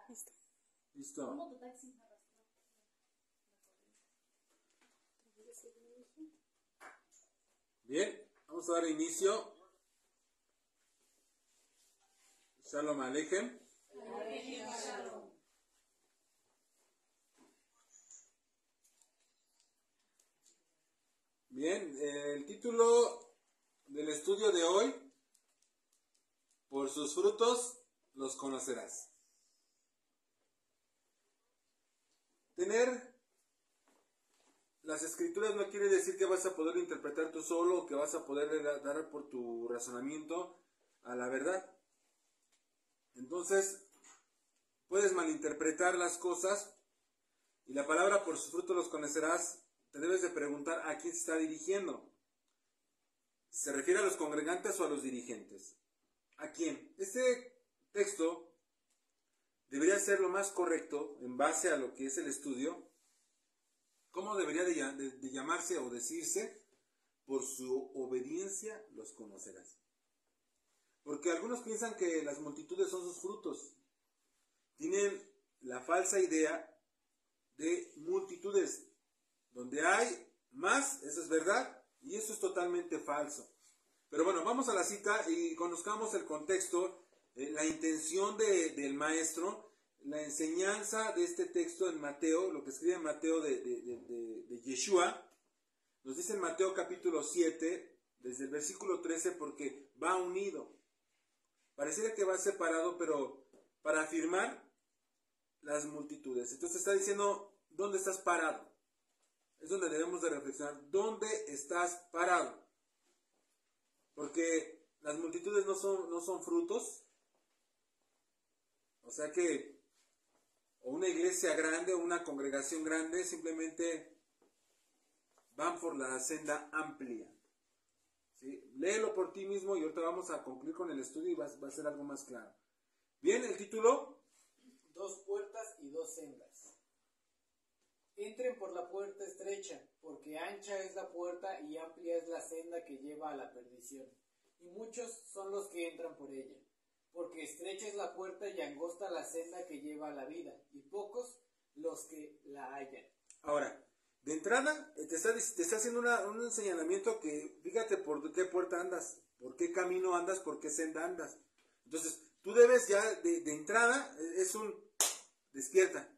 Listo. Listo. Bien, vamos a dar inicio. Shalom Aleichem. Bien, el título del estudio de hoy: por sus frutos los conocerás. Tener las escrituras no quiere decir que vas a poder interpretar tú solo o que vas a poder dar por tu razonamiento a la verdad. Entonces, puedes malinterpretar las cosas, y la palabra por sus frutos los conocerás, te debes de preguntar a quién se está dirigiendo. ¿Se refiere a los congregantes o a los dirigentes? ¿A quién? Este texto debería ser lo más correcto en base a lo que es el estudio. ¿Cómo debería de llamarse o decirse? Por su obediencia los conocerás. Porque algunos piensan que las multitudes son sus frutos. Tienen la falsa idea de multitudes. Donde hay más, eso es verdad, y eso es totalmente falso. Pero bueno, vamos a la cita y conozcamos el contexto, la intención del maestro, la enseñanza de este texto en Mateo, lo que escribe en Mateo de Yeshua. Nos dice en Mateo capítulo 7, desde el versículo 13, porque va unido. Pareciera que va separado, pero para afirmar las multitudes. Entonces está diciendo, ¿dónde estás parado? Es donde debemos de reflexionar. ¿Dónde estás parado? Porque las multitudes no son frutos. O sea que o una iglesia grande o una congregación grande simplemente van por la senda amplia. ¿Sí? Léelo por ti mismo y ahorita vamos a concluir con el estudio y va a ser algo más claro. Bien, el título: Dos puertas y dos sendas. Entren por la puerta estrecha, porque ancha es la puerta y amplia es la senda que lleva a la perdición, y muchos son los que entran por ella. Porque estrecha es la puerta y angosta la senda que lleva a la vida, y pocos los que la hallan. Ahora, de entrada, te está haciendo un señalamiento que, fíjate por qué puerta andas, por qué camino andas, por qué senda andas. Entonces, tú debes ya, de entrada, es un despierta.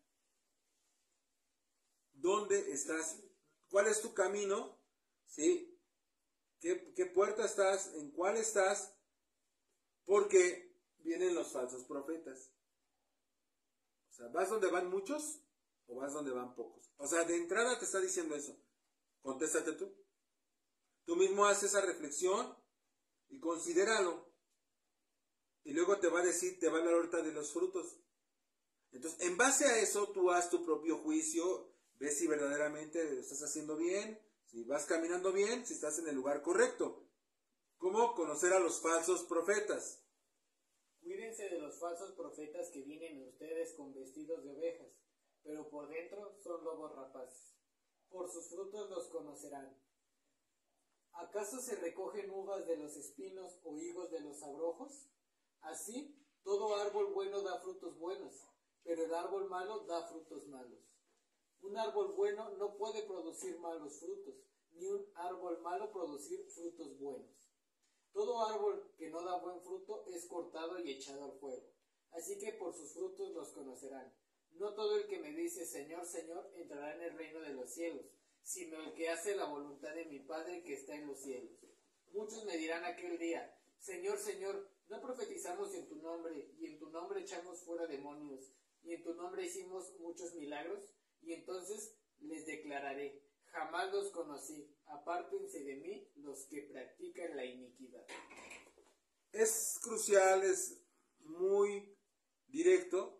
¿Dónde estás? ¿Cuál es tu camino? ¿Sí? ¿Qué puerta estás? ¿En cuál estás? Porque vienen los falsos profetas. O sea, ¿vas donde van muchos o vas donde van pocos? O sea, de entrada te está diciendo eso. Contéstate tú. Tú mismo haces esa reflexión y considéralo. Y luego te va a decir, te va a hablar ahorita de los frutos. Entonces, en base a eso, tú haz tu propio juicio, ves si verdaderamente lo estás haciendo bien, si vas caminando bien, si estás en el lugar correcto. ¿Cómo conocer a los falsos profetas? Cuídense de los falsos profetas que vienen a ustedes con vestidos de ovejas, pero por dentro son lobos rapaces. Por sus frutos los conocerán. ¿Acaso se recogen uvas de los espinos o higos de los abrojos? Así, todo árbol bueno da frutos buenos, pero el árbol malo da frutos malos. Un árbol bueno no puede producir malos frutos, ni un árbol malo producir frutos buenos. Todo árbol que no da buen fruto es cortado y echado al fuego. Así que por sus frutos los conocerán. No todo el que me dice Señor, Señor, entrará en el reino de los cielos, sino el que hace la voluntad de mi Padre que está en los cielos. Muchos me dirán aquel día, Señor, Señor, ¿no profetizamos en tu nombre, y en tu nombre echamos fuera demonios, y en tu nombre hicimos muchos milagros? Y entonces les declararé, jamás los conocí, apártense de mí los que practican la iniquidad. Es crucial, es muy directo.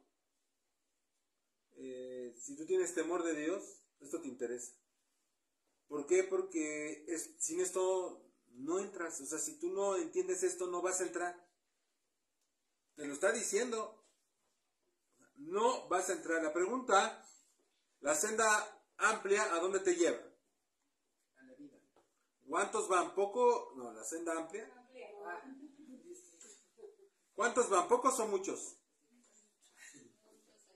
Si tú tienes temor de Dios, esto te interesa. ¿Por qué? Porque sin esto no entras. O sea, si tú no entiendes esto, no vas a entrar. Te lo está diciendo. No vas a entrar. La pregunta, la senda amplia, ¿a dónde te lleva? A la vida. ¿Cuántos van? ¿Poco? No, la senda amplia. ¿Cuántos van? ¿Pocos o muchos?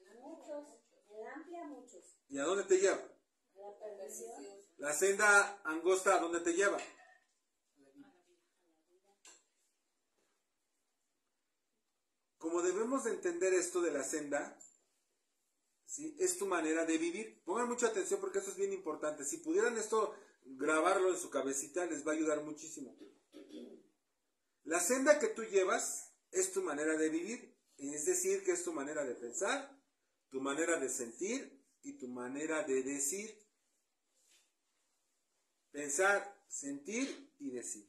amplia a muchos. ¿Y a dónde te lleva? A la perversión. La senda angosta, ¿a dónde te lleva? Como debemos de entender esto de la senda, ¿sí? Es tu manera de vivir. Pongan mucha atención porque eso es bien importante. Si pudieran esto grabarlo en su cabecita, les va a ayudar muchísimo. La senda que tú llevas es tu manera de vivir. Es decir, que es tu manera de pensar, tu manera de sentir y tu manera de decir. Pensar, sentir y decir.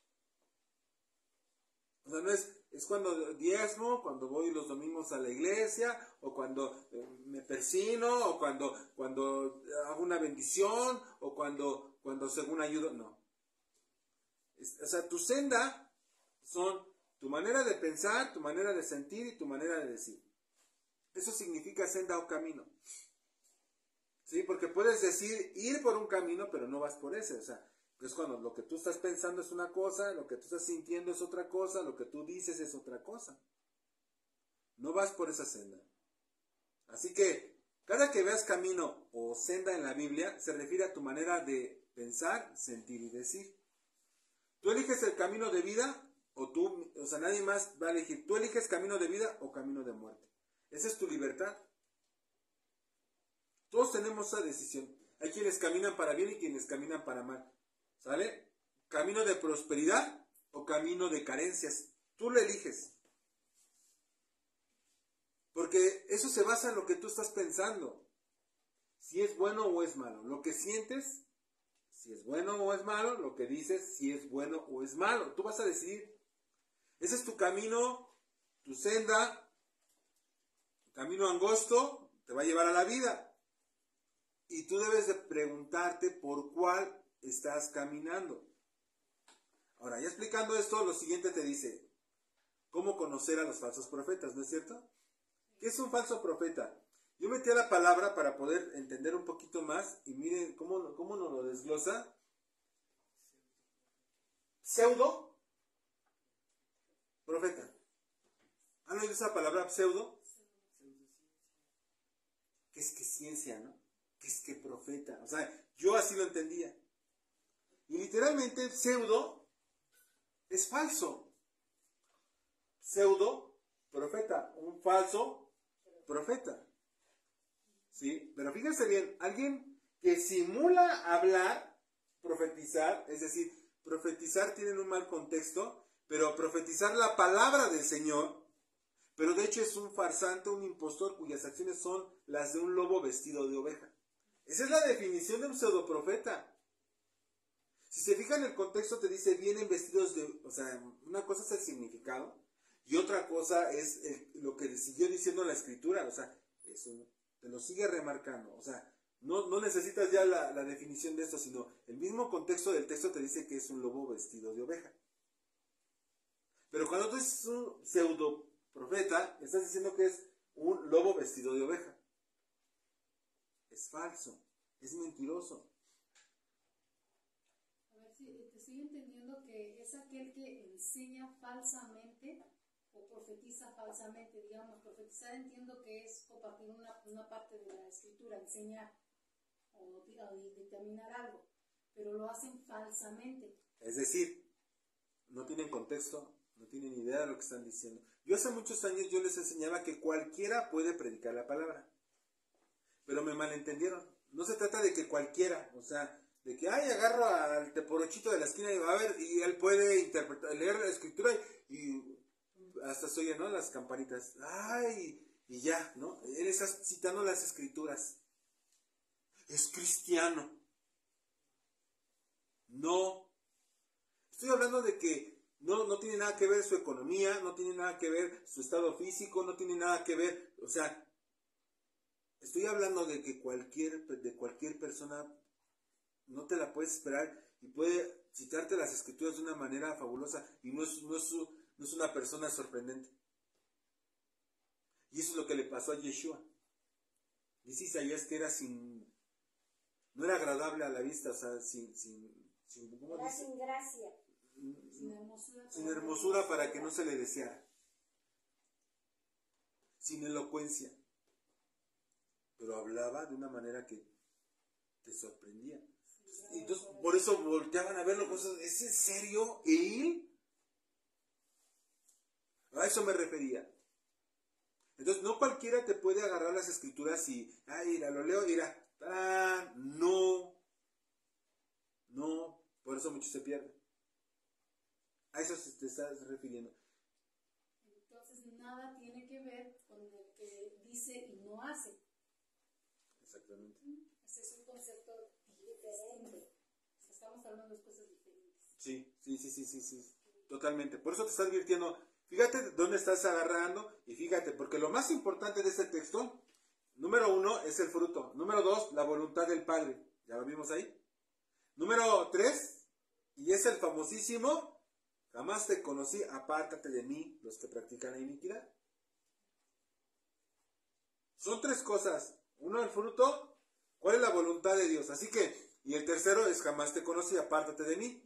O sea, no es cuando diezmo, cuando voy los domingos a la iglesia, o cuando me persino, o cuando hago una bendición, o cuando según ayudo. No. O sea, tu senda son tu manera de pensar, tu manera de sentir y tu manera de decir. Eso significa senda o camino. ¿Sí? Porque puedes decir ir por un camino, pero no vas por ese. O sea, es cuando lo que tú estás pensando es una cosa, lo que tú estás sintiendo es otra cosa, lo que tú dices es otra cosa. No vas por esa senda. Así que, cada que veas camino o senda en la Biblia, se refiere a tu manera de pensar, sentir y decir. ¿Tú eliges el camino de vida o sea, nadie más va a elegir? ¿Tú eliges camino de vida o camino de muerte? Esa es tu libertad. Todos tenemos esa decisión. Hay quienes caminan para bien y quienes caminan para mal. ¿Sale? ¿Camino de prosperidad o camino de carencias? Tú lo eliges. Porque eso se basa en lo que tú estás pensando. Si es bueno o es malo. Lo que sientes, si es bueno o es malo. Lo que dices, si es bueno o es malo. Tú vas a decidir. Ese es tu camino, tu senda, tu camino angosto, te va a llevar a la vida. Y tú debes de preguntarte por cuál estás caminando. Ahora, ya explicando esto, lo siguiente te dice, ¿cómo conocer a los falsos profetas? ¿No es cierto? ¿Qué es un falso profeta? Yo metí a la palabra para poder entender un poquito más y miren cómo nos lo desglosa. Pseudo profeta. ¿Han oído esa palabra pseudo? ¿Qué es que ciencia, no? ¿Qué es que profeta? O sea, yo así lo entendía. Y literalmente pseudo es falso. Pseudo profeta, un falso profeta. ¿Sí? Pero fíjense bien, alguien que simula hablar, profetizar, es decir, profetizar tiene un mal contexto, pero profetizar la palabra del Señor, pero de hecho es un farsante, un impostor cuyas acciones son las de un lobo vestido de oveja. Esa es la definición de un pseudoprofeta. Si se fijan en el contexto te dice vienen vestidos de, o sea, una cosa es el significado y otra cosa es lo que siguió diciendo la escritura, o sea, eso te lo sigue remarcando, o sea, no necesitas ya la definición de esto, sino el mismo contexto del texto te dice que es un lobo vestido de oveja. Pero cuando tú dices un pseudo profeta, estás diciendo que es un lobo vestido de oveja. Es falso, es mentiroso. A ver si te estoy entendiendo que es aquel que enseña falsamente o profetiza falsamente. Digamos, profetizar entiendo que es compartir una parte de la escritura, enseñar o dictaminar algo, pero lo hacen falsamente. Es decir, no tienen contexto, no tienen idea de lo que están diciendo. Yo hace muchos años yo les enseñaba que cualquiera puede predicar la palabra, pero me malentendieron. No se trata de que cualquiera, o sea, de que, agarro al teporochito de la esquina y va a ver, y él puede interpretar, leer la escritura y hasta se oyen, ¿no? Las campanitas, y ya, ¿no? Él está citando las escrituras. Es cristiano. No. Estoy hablando de que no tiene nada que ver su economía, no tiene nada que ver su estado físico, no tiene nada que ver, o sea, estoy hablando de que cualquier persona no te la puedes esperar y puede citarte las escrituras de una manera fabulosa y no es una persona sorprendente. Y eso es lo que le pasó a Yeshua. Dice Isaías que no era agradable a la vista, o sea, Era sin gracia. Sin hermosura para que no se le deseara. Sin elocuencia. pero hablaba de una manera que te sorprendía. Y entonces, por eso volteaban a verlo, cosas, ¿es en serio él? A eso me refería. Entonces, no cualquiera te puede agarrar las escrituras y, mira, lo leo, mira, no, por eso mucho se pierde. A eso se te estás refiriendo. Entonces, nada tiene que ver con el que dice y no hace. Exactamente. Ese es un concepto diferente. Estamos hablando de cosas diferentes. Sí. Totalmente. Por eso te estás advirtiendo. Fíjate dónde estás agarrando y fíjate, porque lo más importante de este texto, número 1, es el fruto. Número 2, la voluntad del Padre. ¿Ya lo vimos ahí? Número 3, y es el famosísimo, jamás te conocí, apártate de mí, los que practican la iniquidad. Son 3 cosas. 1, el fruto. ¿Cuál es la voluntad de Dios? Así que, y el tercero es jamás te conocí, apártate de mí.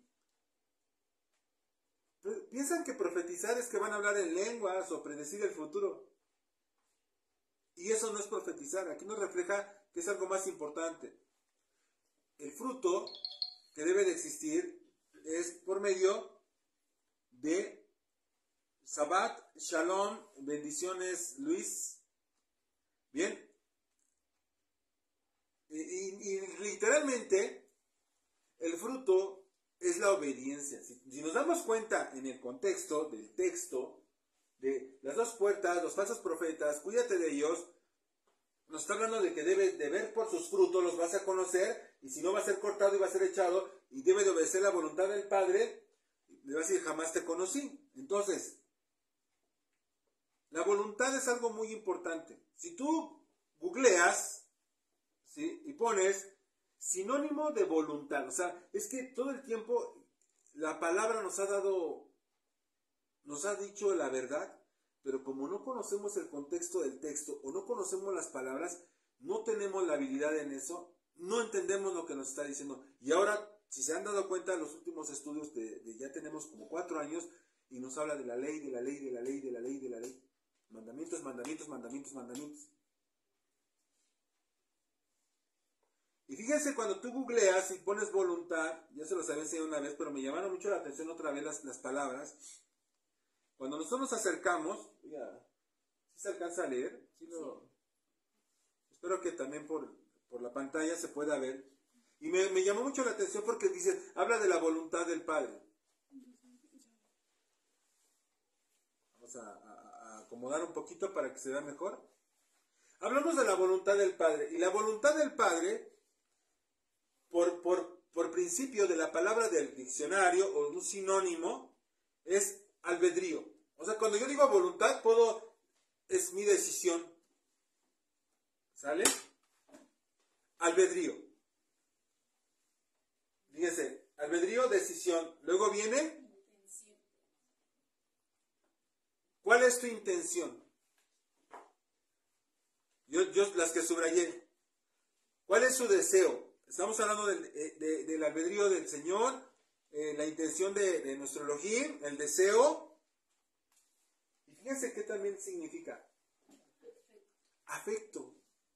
Piensan que profetizar es que van a hablar en lenguas o predecir el futuro. Y eso no es profetizar. Aquí nos refleja que es algo más importante. El fruto que debe de existir es por medio de Shabbat, Shalom, bendiciones, Luis. Bien. Y literalmente, el fruto es la obediencia. Si nos damos cuenta en el contexto del texto, de las 2 puertas, los falsos profetas, cuídate de ellos, nos está hablando de que debes de ver por sus frutos, los vas a conocer, y si no va a ser cortado y va a ser echado, y debe de obedecer la voluntad del Padre, le va a decir, jamás te conocí. Entonces, la voluntad es algo muy importante. Si tú googleas, ¿sí?, y pones sinónimo de voluntad, o sea, es que todo el tiempo la palabra nos ha dicho la verdad, pero como no conocemos el contexto del texto o no conocemos las palabras, no tenemos la habilidad en eso, no entendemos lo que nos está diciendo. Y ahora, si se han dado cuenta, los últimos estudios ya tenemos como 4 años y nos habla de la ley, de la ley, de la ley, de la ley, de la ley. Mandamientos, mandamientos, mandamientos, mandamientos. Y fíjense, cuando tú googleas y pones voluntad, ya se los había enseñado una vez, pero me llamaron mucho la atención otra vez las palabras. Cuando nosotros nos acercamos, ¿sí se alcanza a leer? ¿Sí lo... Espero que también por la pantalla se pueda ver. Y me llamó mucho la atención porque dice, habla de la voluntad del Padre. Vamos a acomodar un poquito para que se vea mejor. Hablamos de la voluntad del Padre. Y la voluntad del Padre, por principio de la palabra del diccionario o un sinónimo, es albedrío. O sea, cuando yo digo voluntad, es mi decisión. ¿Sale? Albedrío. Fíjense, albedrío, decisión. Luego viene, ¿cuál es tu intención? Yo las que subrayé. ¿Cuál es su deseo? Estamos hablando del albedrío del Señor, la intención de nuestro Elohim, el deseo. Y fíjense qué también significa. Afecto.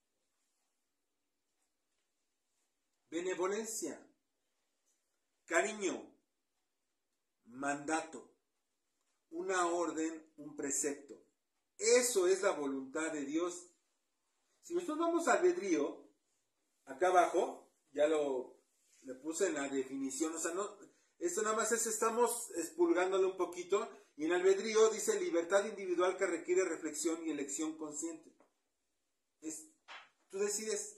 Benevolencia. Cariño. Mandato. Una orden, un precepto. Eso es la voluntad de Dios. Si nosotros vamos al albedrío, acá abajo, ya le puse en la definición, o sea, no, esto nada más estamos expulgándole un poquito, y en albedrío dice libertad individual que requiere reflexión y elección consciente. Tú decides.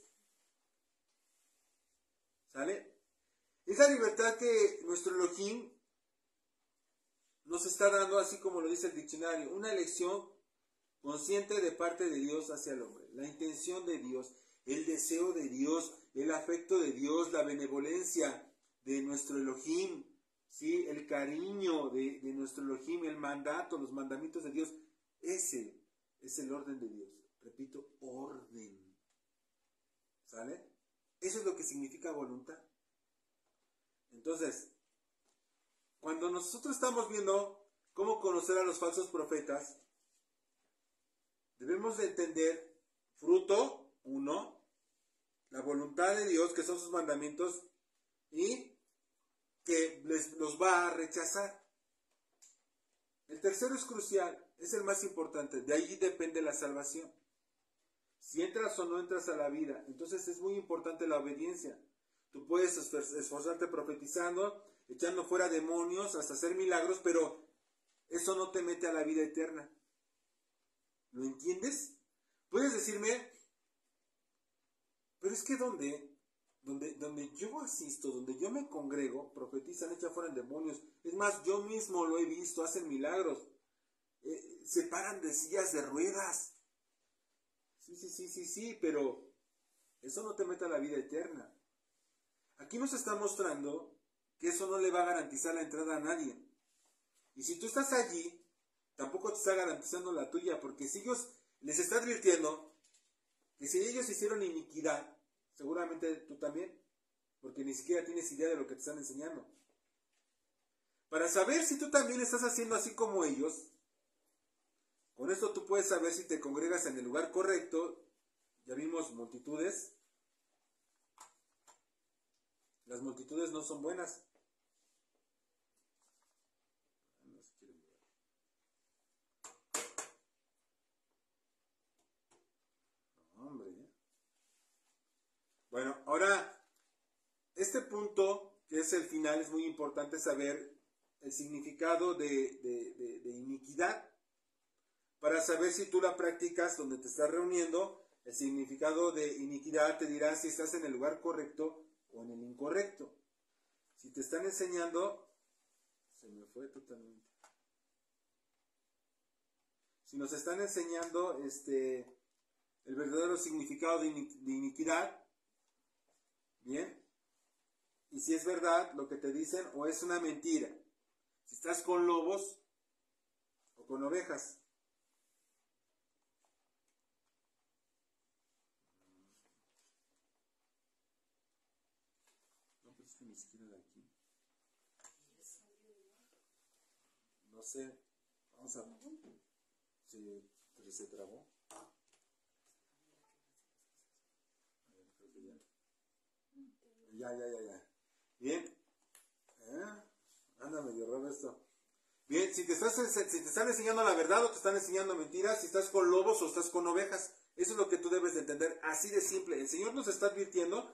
¿Sale? Es la libertad que nuestro Elohim nos está dando, así como lo dice el diccionario, una elección consciente de parte de Dios hacia el hombre, la intención de Dios, el deseo de Dios, el afecto de Dios, la benevolencia de nuestro Elohim, ¿sí?, el cariño de nuestro Elohim, el mandato, los mandamientos de Dios. Ese es el orden de Dios. Repito, orden. ¿Sale? Eso es lo que significa voluntad. Entonces, cuando nosotros estamos viendo cómo conocer a los falsos profetas, debemos de entender fruto, Uno, la voluntad de Dios, que son sus mandamientos, y que los va a rechazar. El tercero es crucial, es el más importante, de ahí depende la salvación. Si entras o no entras a la vida, entonces es muy importante la obediencia. Tú puedes esforzarte profetizando, echando fuera demonios, hasta hacer milagros, pero eso no te mete a la vida eterna. ¿Lo entiendes? Puedes decirme, pero es que donde yo asisto, donde yo me congrego, profetizan, echan fuera demonios. Es más, yo mismo lo he visto, hacen milagros. Se paran de sillas de ruedas. Sí, pero eso no te mete a la vida eterna. Aquí nos está mostrando que eso no le va a garantizar la entrada a nadie. Y si tú estás allí, tampoco te está garantizando la tuya, porque si ellos les está advirtiendo que si ellos hicieron iniquidad, seguramente tú también, porque ni siquiera tienes idea de lo que te están enseñando. Para saber si tú también estás haciendo así como ellos, con esto tú puedes saber si te congregas en el lugar correcto. Ya vimos multitudes. Las multitudes no son buenas. Hombre. Bueno, ahora, este punto, que es el final, es muy importante saber el significado de iniquidad. Para saber si tú la practicas donde te estás reuniendo, el significado de iniquidad te dirá si estás en el lugar correcto o en el incorrecto. Si te están enseñando, se me fue totalmente. Si nos están enseñando el verdadero significado de iniquidad, bien, y si es verdad lo que te dicen o es una mentira. Si estás con lobos o con ovejas. Ni siquiera de aquí. No sé. Vamos a ver. Se trabó. Creo que ya. Bien. Anda medio raro esto. Bien, si te están enseñando la verdad o te están enseñando mentiras, si estás con lobos o estás con ovejas, eso es lo que tú debes de entender. Así de simple. El Señor nos está advirtiendo.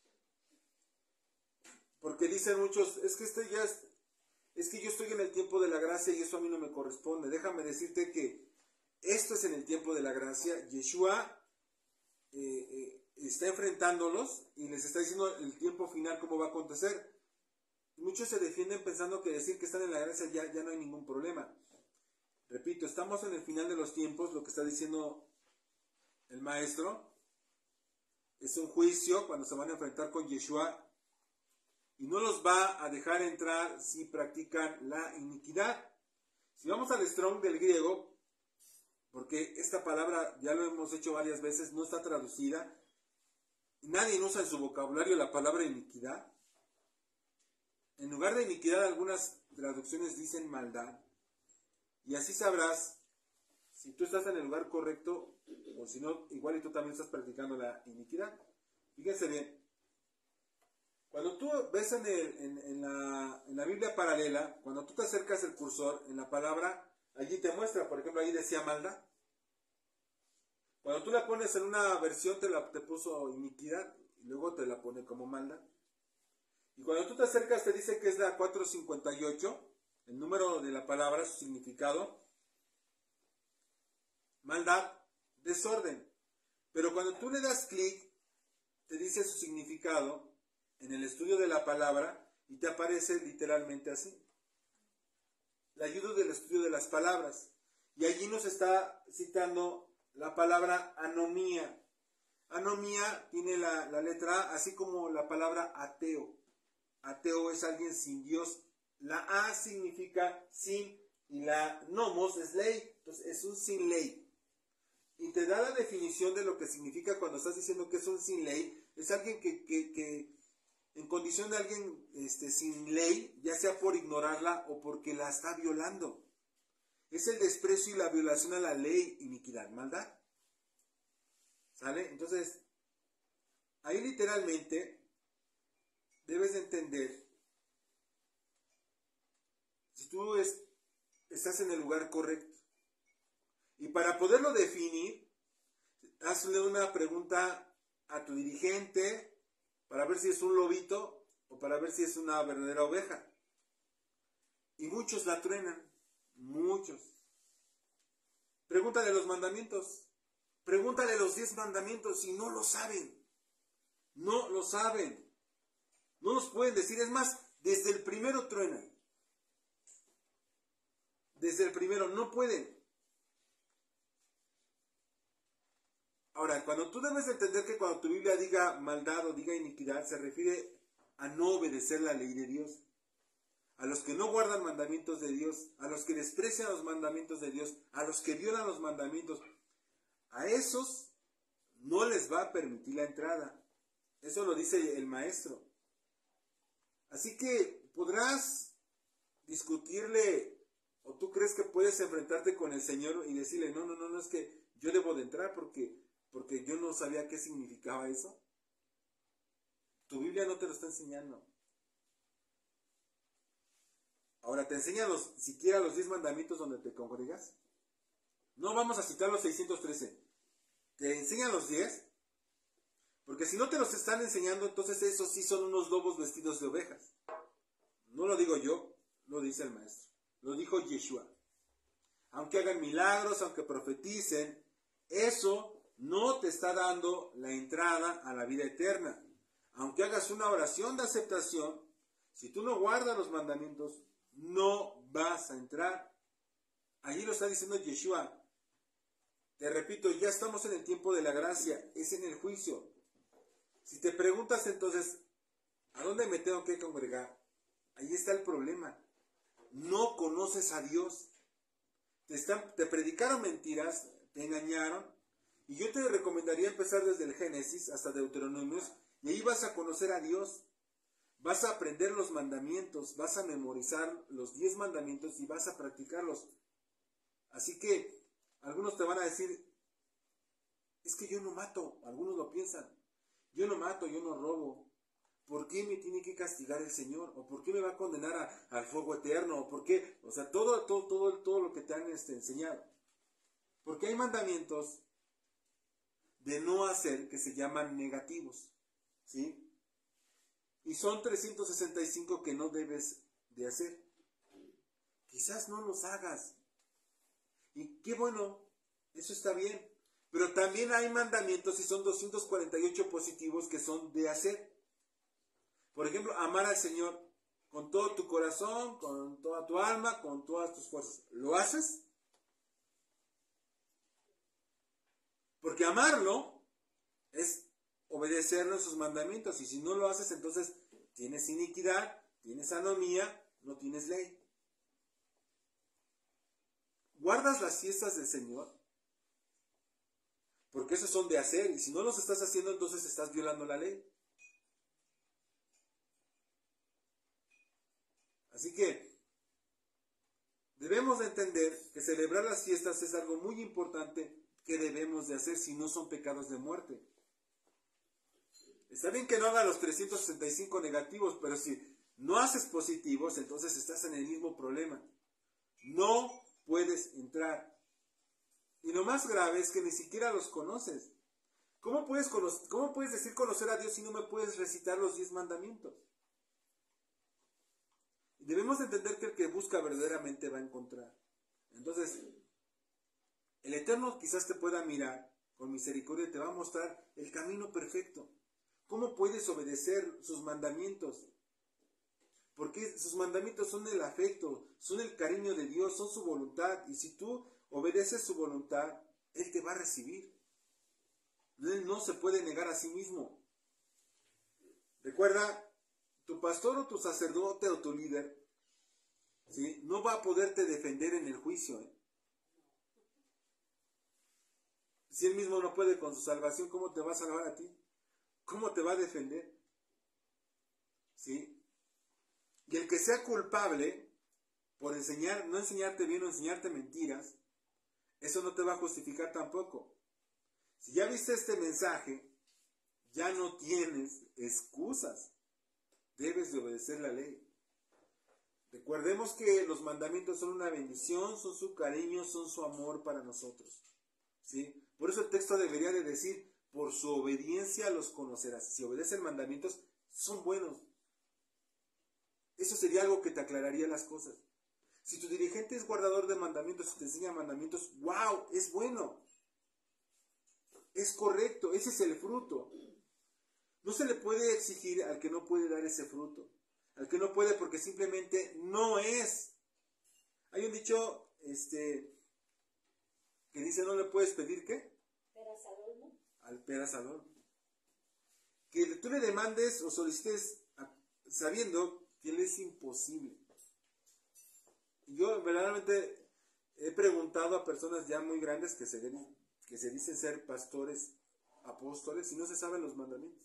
Porque dicen muchos, es que yo estoy en el tiempo de la gracia y eso a mí no me corresponde. Déjame decirte que esto es en el tiempo de la gracia. Yeshua está enfrentándolos y les está diciendo el tiempo final cómo va a acontecer. Muchos se defienden pensando que decir que están en la gracia ya no hay ningún problema. Repito, estamos en el final de los tiempos, lo que está diciendo el maestro. Es un juicio cuando se van a enfrentar con Yeshua. Y no los va a dejar entrar si practican la iniquidad. Si vamos al Strong del griego, porque esta palabra ya lo hemos hecho varias veces, no está traducida. Nadie usa en su vocabulario la palabra iniquidad. En lugar de iniquidad, algunas traducciones dicen maldad. Y así sabrás si tú estás en el lugar correcto o si no, igual y tú también estás practicando la iniquidad. Fíjense bien. Cuando tú ves en la Biblia paralela, cuando tú te acercas el cursor en la palabra, allí te muestra, por ejemplo, ahí decía maldad. Cuando tú la pones en una versión te puso iniquidad y luego te la pone como maldad. Y cuando tú te acercas te dice que es la 458, el número de la palabra, su significado. Maldad, desorden. Pero cuando tú le das clic, te dice su significado en el estudio de la palabra y te aparece literalmente así. La ayuda del estudio de las palabras. Y allí nos está citando la palabra anomía. Anomía tiene la letra A, así como la palabra ateo. Ateo es alguien sin Dios. La A significa sin y la nomos es ley. Entonces es un sin ley. Y te da la definición de lo que significa cuando estás diciendo que es un sin ley. Es alguien que en condición de alguien sin ley, ya sea por ignorarla o porque la está violando. Es el desprecio y la violación a la ley, iniquidad, maldad. ¿Sale? Entonces, ahí literalmente debes de entender, si tú estás en el lugar correcto. Y para poderlo definir, hazle una pregunta a tu dirigente para ver si es un lobito o para ver si es una verdadera oveja. Y muchos la truenan, muchos. Pregúntale los mandamientos, pregúntale los 10 mandamientos y no lo saben. No lo saben. No los pueden decir. Es más, desde el primero truenan. Desde el primero no pueden. Ahora, cuando tú debes entender que cuando tu Biblia diga maldad o diga iniquidad, se refiere a no obedecer la ley de Dios. A los que no guardan mandamientos de Dios, a los que desprecian los mandamientos de Dios, a los que violan los mandamientos, a esos no les va a permitir la entrada. Eso lo dice el maestro. Así que podrás discutirle, o tú crees que puedes enfrentarte con el Señor y decirle, no, es que yo debo de entrar porque yo no sabía qué significaba eso. Tu Biblia no te lo está enseñando. Ahora, ¿te enseña siquiera los 10 mandamientos donde te congregas? No vamos a citar los 613. ¿Te enseñan los 10? Porque si no te los están enseñando, entonces esos sí son unos lobos vestidos de ovejas. No lo digo yo, lo dice el maestro. Lo dijo Yeshua. Aunque hagan milagros, aunque profeticen, eso no te está dando la entrada a la vida eterna. Aunque hagas una oración de aceptación, si tú no guardas los mandamientos, no vas a entrar. Allí lo está diciendo Yeshua. Te repito, ya estamos en el tiempo de la gracia, es en el juicio. Si te preguntas entonces, ¿a dónde me tengo que congregar? Ahí está el problema. No conoces a Dios. Te predicaron mentiras, te engañaron. Y yo te recomendaría empezar desde el Génesis hasta Deuteronomios. Y ahí vas a conocer a Dios. Vas a aprender los mandamientos. Vas a memorizar los 10 mandamientos y vas a practicarlos. Así que algunos te van a decir, es que yo no mato. Algunos lo piensan. Yo no mato, yo no robo. ¿Por qué me tiene que castigar el Señor? ¿O por qué me va a condenar al fuego eterno? ¿O por qué? O sea, todo lo que te han enseñado. Porque hay mandamientos de no hacer que se llaman negativos. ¿Sí? Y son 365 que no debes de hacer. Quizás no los hagas. Y qué bueno, eso está bien. Pero también hay mandamientos y son 248 positivos que son de hacer. Por ejemplo, amar al Señor con todo tu corazón, con toda tu alma, con todas tus fuerzas. ¿Lo haces? Porque amarlo es obedecerlo en sus mandamientos. Y si no lo haces, entonces tienes iniquidad, tienes anomía, no tienes ley. ¿Guardas las fiestas del Señor? Porque esos son de hacer. Y si no los estás haciendo, entonces estás violando la ley. Así que debemos de entender que celebrar las fiestas es algo muy importante que debemos de hacer si no son pecados de muerte. Está bien que no haga los 365 negativos, pero si no haces positivos, entonces estás en el mismo problema. No puedes entrar. Y lo más grave es que ni siquiera los conoces. ¿Cómo puedes decir conocer a Dios si no me puedes recitar los 10 mandamientos? Debemos entender que el que busca verdaderamente va a encontrar. Entonces, el Eterno quizás te pueda mirar con misericordia y te va a mostrar el camino perfecto. ¿Cómo puedes obedecer sus mandamientos? Porque sus mandamientos son el afecto, son el cariño de Dios, son su voluntad. Y si tú obedeces su voluntad, Él te va a recibir. Él no se puede negar a sí mismo. Recuerda, tu pastor o tu sacerdote o tu líder, ¿sí?, no va a poderte defender en el juicio. Si él mismo no puede con su salvación, ¿cómo te va a salvar a ti? ¿Cómo te va a defender? ¿Sí? Y el que sea culpable por no enseñarte bien o enseñarte mentiras, eso no te va a justificar tampoco. Si ya viste este mensaje, ya no tienes excusas. Debes de obedecer la ley. Recordemos que los mandamientos son una bendición, son su cariño, son su amor para nosotros. ¿Sí? Por eso el texto debería de decir, por su obediencia los conocerás. Si obedecen mandamientos, son buenos. Eso sería algo que te aclararía las cosas. Si tu dirigente es guardador de mandamientos y te enseña mandamientos, ¡wow! Es bueno. Es correcto, ese es el fruto. No se le puede exigir al que no puede dar ese fruto. Al que no puede porque simplemente no es. Hay un dicho que dice, no le puedes pedir ¿qué? Peras al olmo. Al peras al olmo. Que tú le demandes o solicites sabiendo que le es imposible. Yo verdaderamente he preguntado a personas ya muy grandes que se dicen ser pastores, apóstoles, y no se saben los mandamientos.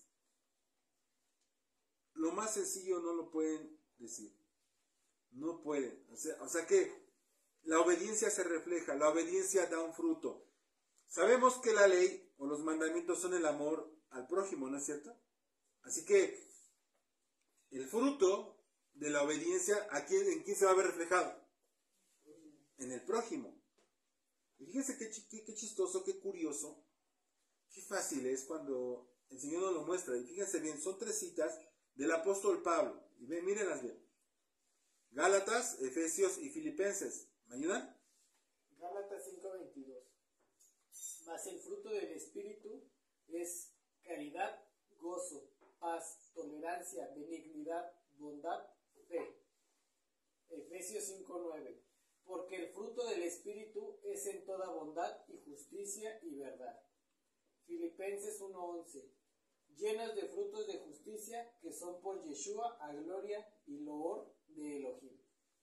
Lo más sencillo no lo pueden decir. No pueden. O sea que la obediencia se refleja, la obediencia da un fruto. Sabemos que la ley o los mandamientos son el amor al prójimo, ¿no es cierto? Así que el fruto de la obediencia, ¿en quién se va a ver reflejado? En el prójimo. Y fíjense qué chistoso, qué curioso, qué fácil es cuando el Señor nos lo muestra. Y fíjense bien, son 3 citas del apóstol Pablo. Y mírenlas bien. Gálatas, Efesios y Filipenses. ¿Me ayudan? Gálatas 5:22. Mas el fruto del Espíritu es caridad, gozo, paz, tolerancia, benignidad, bondad, fe. Efesios 5:9. Porque el fruto del Espíritu es en toda bondad y justicia y verdad. Filipenses 1:11. Llenos de frutos de justicia que son por Yeshua a gloria y loor de Elohim.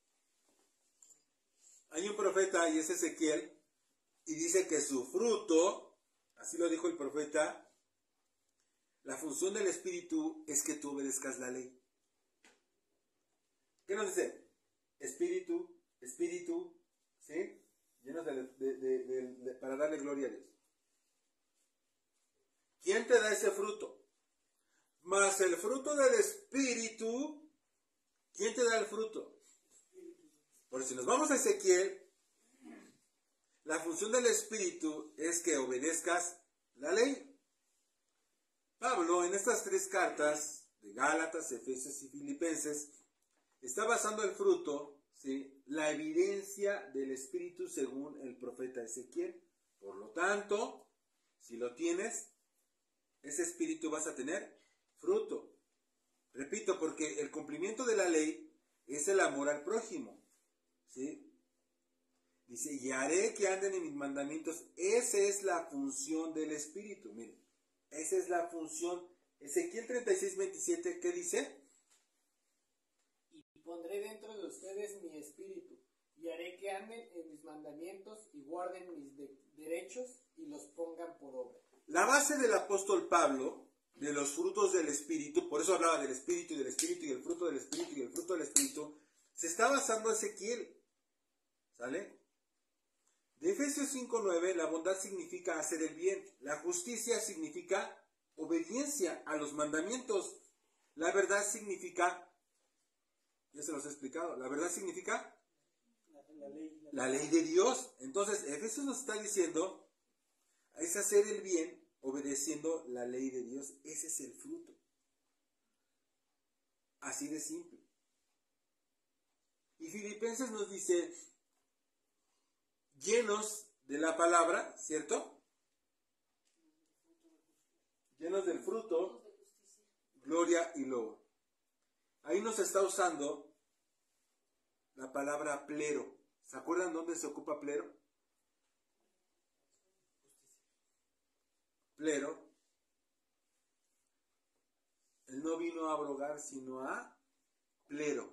Hay un profeta y es Ezequiel y dice que su fruto, así lo dijo el profeta, la función del Espíritu es que tú obedezcas la ley. ¿Qué nos dice? Espíritu, ¿sí? Llenos para darle gloria a Dios. ¿Quién te da ese fruto? Más el fruto del Espíritu, ¿quién te da el fruto? Porque si nos vamos a Ezequiel, la función del Espíritu es que obedezcas la ley. Pablo, en estas 3 cartas, de Gálatas, Efesios y Filipenses, está basando el fruto, ¿sí?, la evidencia del Espíritu según el profeta Ezequiel. Por lo tanto, si lo tienes, ese Espíritu vas a tener fruto. Repito, porque el cumplimiento de la ley es el amor al prójimo. ¿Sí? Dice, y haré que anden en mis mandamientos. Esa es la función del Espíritu. Miren, esa es la función. Ezequiel 36:27, ¿qué dice? Y pondré dentro de ustedes mi espíritu, y haré que anden en mis mandamientos y guarden mis derechos y los pongan por obra. La base del apóstol Pablo, de los frutos del Espíritu, por eso hablaba del Espíritu y del Espíritu y del fruto del Espíritu y el fruto del Espíritu, se está basando en Ezequiel. ¿Sale? De Efesios 5:9, la bondad significa hacer el bien. La justicia significa obediencia a los mandamientos. La verdad significa, ya se los he explicado, la verdad significa la ley de Dios. Entonces, Efesios nos está diciendo, es hacer el bien obedeciendo la ley de Dios. Ese es el fruto. Así de simple. Y Filipenses nos dice, llenos de la palabra, ¿cierto? Llenos del fruto, gloria y loor. Ahí nos está usando la palabra plero. ¿Se acuerdan dónde se ocupa plero? Plero. Él no vino a abrogar, sino a plero.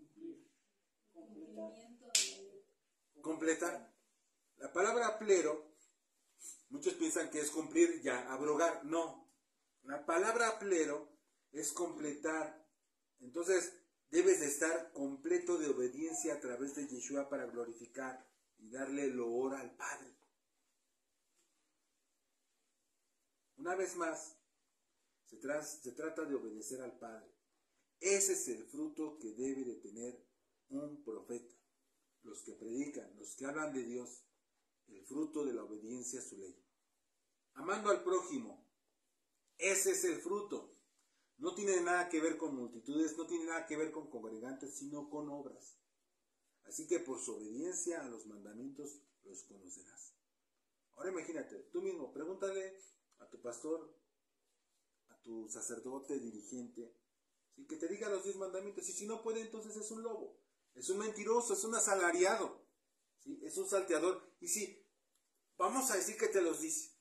Completar. La palabra plero, muchos piensan que es cumplir ya, abrogar. No. La palabra plero es completar. Entonces, debes de estar completo de obediencia a través de Yeshua para glorificar y darle loor al Padre. Una vez más, Se trata de obedecer al Padre. Ese es el fruto que debe de tener un profeta. Los que predican, los que hablan de Dios, el fruto de la obediencia a su ley. Amando al prójimo, ese es el fruto. No tiene nada que ver con multitudes, no tiene nada que ver con congregantes, sino con obras. Así que por su obediencia a los mandamientos los conocerás. Ahora imagínate, tú mismo, pregúntale a tu pastor, a tu sacerdote, dirigente, ¿sí? Que te diga los 10 mandamientos. Y si no puede, entonces es un lobo, es un mentiroso, es un asalariado, ¿sí? Es un salteador. Y si, vamos a decir que te los dice,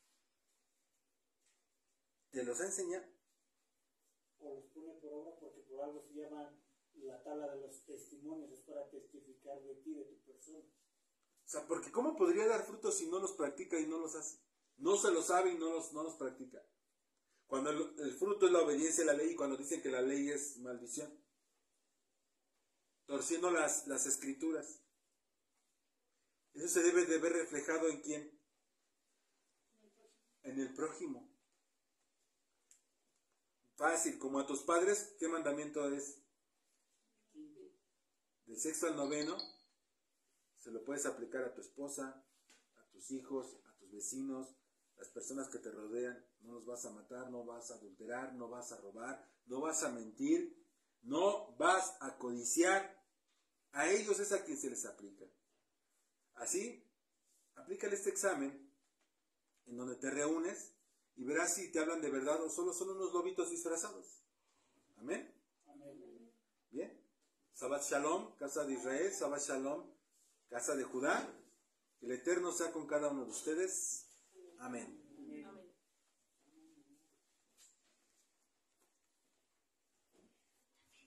te los enseña. O los pone por obra, porque por algo se llama la tabla de los testimonios, es para testificar de ti, de tu persona. O sea, porque ¿cómo podría dar frutos si no los practica y no los hace? No se lo sabe y no los practica. Cuando el fruto es la obediencia a la ley, y cuando dicen que la ley es maldición, torciendo las escrituras. Eso se debe de ver reflejado ¿en quién? En el prójimo. Fácil, como a tus padres, ¿qué mandamiento es? Del 6º al 9º, se lo puedes aplicar a tu esposa, a tus hijos, a tus vecinos, las personas que te rodean. No los vas a matar, no vas a adulterar, no vas a robar, no vas a mentir, no vas a codiciar. A ellos es a quien se les aplica. Así, aplícale este examen en donde te reúnes y verás si te hablan de verdad o solo son unos lobitos disfrazados. Amén. Amén. Bien. Shabbat Shalom, casa de Israel. Shabbat Shalom, casa de Judá. Que el Eterno sea con cada uno de ustedes. Amén.